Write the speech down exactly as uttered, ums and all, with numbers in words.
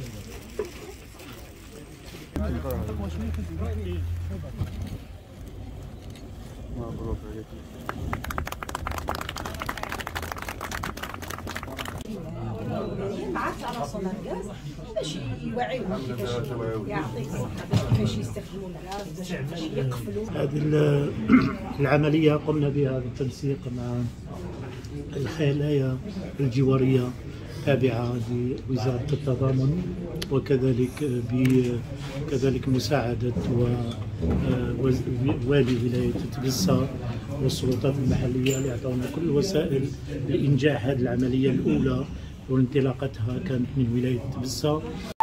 مبروك عليك. معك على صناديق باش يوعيوهم كيفاش يعطيك الصحه كيفاش يستخدمونا باش يقفلوا. هذه العمليه قمنا بها بالتنسيق مع الخلايا الجواريه التابعه لوزاره التضامن، وكذلك كذلك مساعده والي ولايه تبسة والسلطات المحليه اللي اعطونا كل الوسائل لانجاح هذه العمليه الاولى، وانطلاقتها كانت من ولايه تبسة.